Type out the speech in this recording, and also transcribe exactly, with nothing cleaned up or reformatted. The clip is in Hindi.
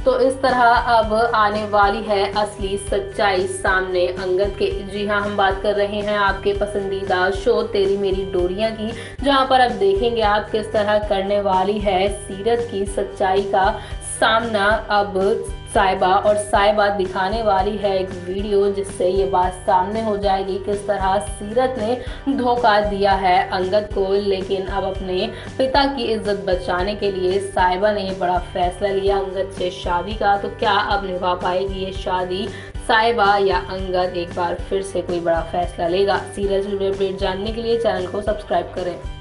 तो इस तरह अब आने वाली है असली सच्चाई सामने अंगद के। जी हाँ, हम बात कर रहे हैं आपके पसंदीदा शो तेरी मेरी डोरियां की, जहां पर अब देखेंगे आप किस तरह करने वाली है सीरत की सच्चाई का सामना। अब साइबा और साइबा दिखाने वाली है एक वीडियो, जिससे ये बात सामने हो जाएगी किस तरह सीरत ने धोखा दिया है अंगद को। लेकिन अब अपने पिता की इज्जत बचाने के लिए साइबा ने बड़ा फैसला लिया अंगद से शादी का। तो क्या अब निभा पाएगी ये शादी साइबा, या अंगद एक बार फिर से कोई बड़ा फैसला लेगा? सीरियल से जुड़े अपडेट जानने के लिए चैनल को सब्सक्राइब करें।